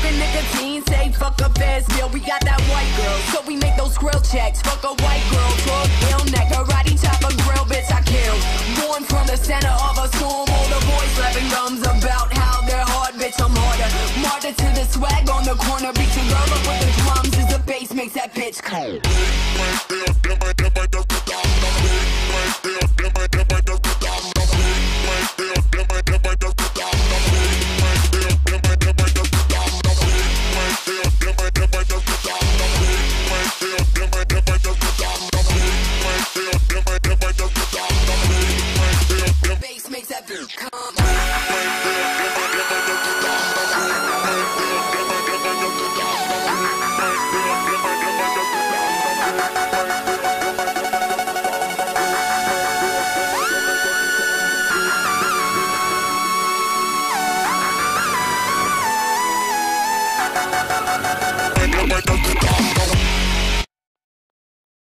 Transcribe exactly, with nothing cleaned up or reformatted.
and nicotine, say fuck a Ferris wheel. We got that white girl, so we make those grill checks. Fuck a white girl, drug ill neck, karate chop a grill, bitch I killed. Born from the center of a storm, all the boys slapping gums about how they're hard, bitch I'm harder. Martyr to the swag on the corner, beat your girl up with the drums as the bass makes that bitch cold.